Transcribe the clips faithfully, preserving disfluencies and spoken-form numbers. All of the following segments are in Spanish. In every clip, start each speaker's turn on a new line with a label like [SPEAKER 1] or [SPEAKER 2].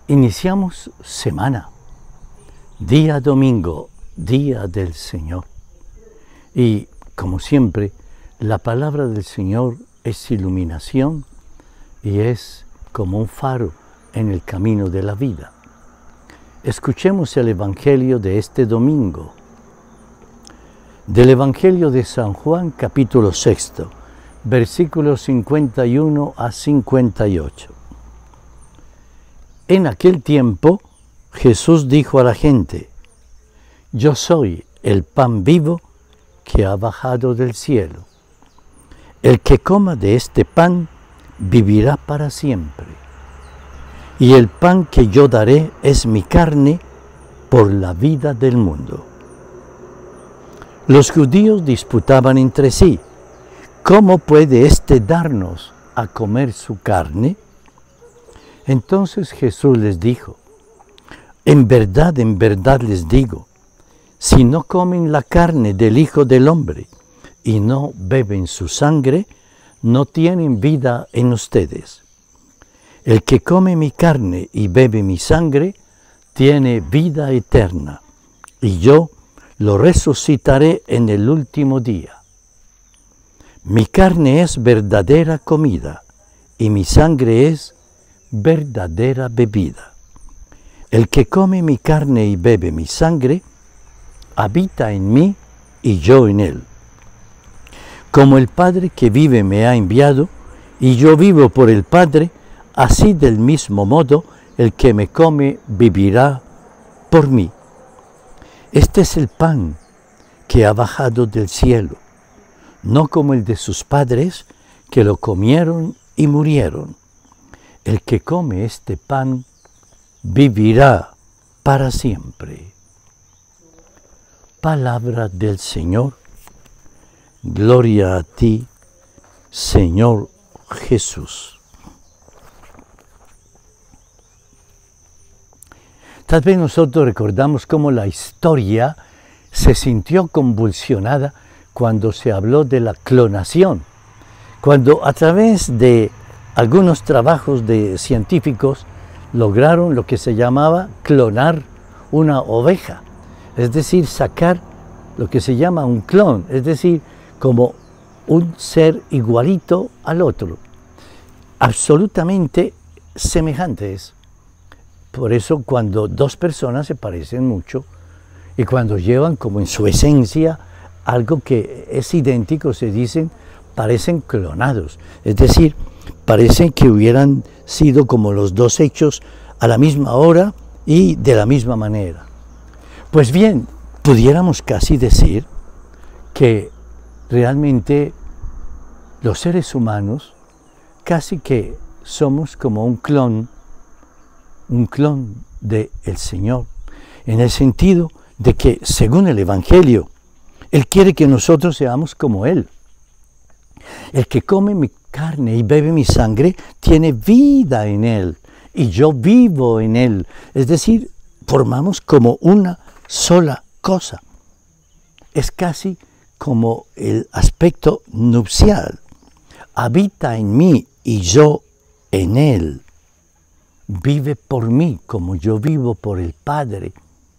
[SPEAKER 1] Iniciamos semana, día domingo, día del Señor. Y como siempre, la palabra del Señor es iluminación y es como un faro en el camino de la vida. Escuchemos el Evangelio de este domingo. Del Evangelio de San Juan, capítulo sexto, versículos cincuenta y uno a cincuenta y ocho. En aquel tiempo, Jesús dijo a la gente: Yo soy el pan vivo que ha bajado del cielo. El que coma de este pan vivirá para siempre. Y el pan que yo daré es mi carne por la vida del mundo. Los judíos disputaban entre sí: ¿Cómo puede éste darnos a comer su carne? Entonces Jesús les dijo: En verdad, en verdad les digo, si no comen la carne del Hijo del Hombre y no beben su sangre, no tienen vida en ustedes. El que come mi carne y bebe mi sangre, tiene vida eterna, y yo lo resucitaré en el último día. Mi carne es verdadera comida, y mi sangre es verdadera bebida. El que come mi carne y bebe mi sangre, habita en mí y yo en él. Como el Padre que vive me ha enviado, y yo vivo por el Padre, así del mismo modo el que me come vivirá por mí. Este es el pan que ha bajado del cielo, no como el de sus padres, que lo comieron y murieron. El que come este pan vivirá para siempre. Palabra del Señor. Gloria a ti, Señor Jesús. Tal vez nosotros recordamos cómo la historia se sintió convulsionada cuando se habló de la clonación, cuando a través de algunos trabajos de científicos lograron lo que se llamaba clonar una oveja, es decir, sacar lo que se llama un clon, es decir, como un ser igualito al otro, absolutamente semejantes. Por eso cuando dos personas se parecen mucho y cuando llevan como en su esencia algo que es idéntico, se dicen, parecen clonados, es decir, parecen que hubieran sido como los dos hechos a la misma hora y de la misma manera. Pues bien, pudiéramos casi decir que realmente los seres humanos casi que somos como un clon, un clon del Señor, en el sentido de que, según el Evangelio, Él quiere que nosotros seamos como Él. El que come mi carne y bebe mi sangre tiene vida en Él, y yo vivo en Él. Es decir, formamos como una sola cosa. Es casi como el aspecto nupcial. Habita en mí y yo en Él. Vive por mí como yo vivo por el Padre.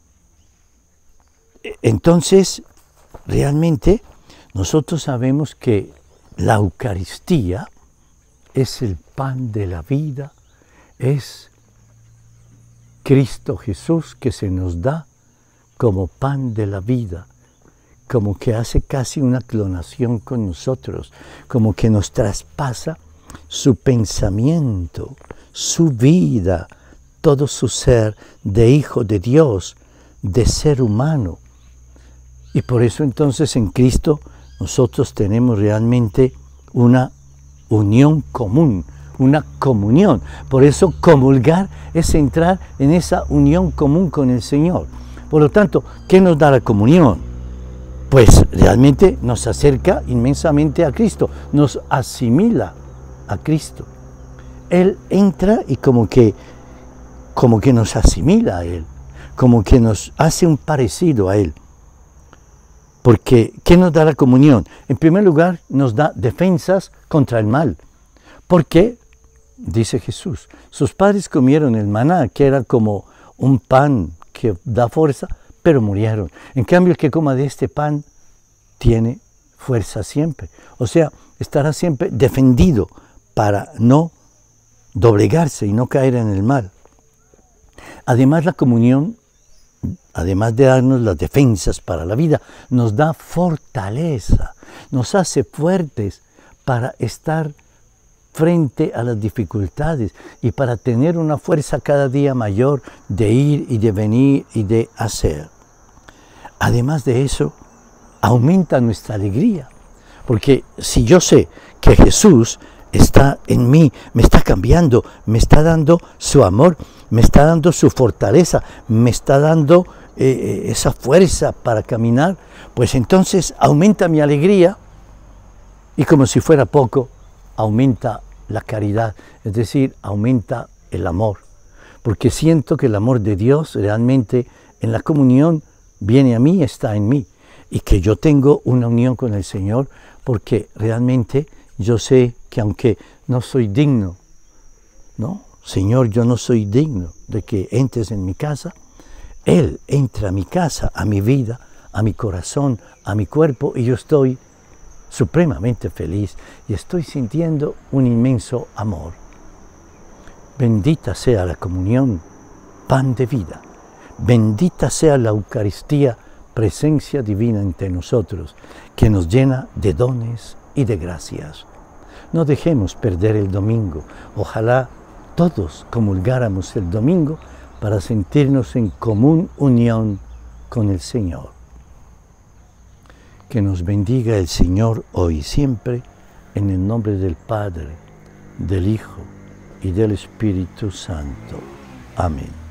[SPEAKER 1] Entonces, realmente, nosotros sabemos que la Eucaristía es el pan de la vida, es Cristo Jesús que se nos da como pan de la vida, como que hace casi una clonación con nosotros, como que nos traspasa su pensamiento, su vida, todo su ser de hijo de Dios, de ser humano. Y por eso entonces en Cristo nosotros tenemos realmente una unión común, una comunión. Por eso comulgar es entrar en esa unión común con el Señor. Por lo tanto, ¿qué nos da la comunión? Pues realmente nos acerca inmensamente a Cristo, nos asimila a Cristo. Él entra y como que, como que nos asimila a Él, como que nos hace un parecido a Él. Porque, ¿qué nos da la comunión? En primer lugar, nos da defensas contra el mal. Porque dice Jesús. Sus padres comieron el maná, que era como un pan que da fuerza, pero murieron. En cambio, el que coma de este pan tiene fuerza siempre. O sea, estará siempre defendido para no doblegarse y no caer en el mal. Además, la comunión, además de darnos las defensas para la vida, nos da fortaleza, nos hace fuertes para estar frente a las dificultades y para tener una fuerza cada día mayor de ir y de venir y de hacer. Además de eso, aumenta nuestra alegría, porque si yo sé que Jesús está en mí, me está cambiando, me está dando su amor, me está dando su fortaleza, me está dando eh, esa fuerza para caminar, pues entonces aumenta mi alegría y como si fuera poco, aumenta la caridad, es decir, aumenta el amor, porque siento que el amor de Dios realmente en la comunión viene a mí, está en mí, y que yo tengo una unión con el Señor, porque realmente yo sé que aunque no soy digno, ¿no? Señor, yo no soy digno de que entres en mi casa, Él entra a mi casa, a mi vida, a mi corazón, a mi cuerpo, y yo estoy supremamente feliz y estoy sintiendo un inmenso amor. Bendita sea la comunión, pan de vida. Bendita sea la Eucaristía, presencia divina entre nosotros, que nos llena de dones y de gracias. No dejemos perder el domingo. Ojalá todos comulgáramos el domingo para sentirnos en común unión con el Señor. Que nos bendiga el Señor hoy y siempre, en el nombre del Padre, del Hijo y del Espíritu Santo. Amén.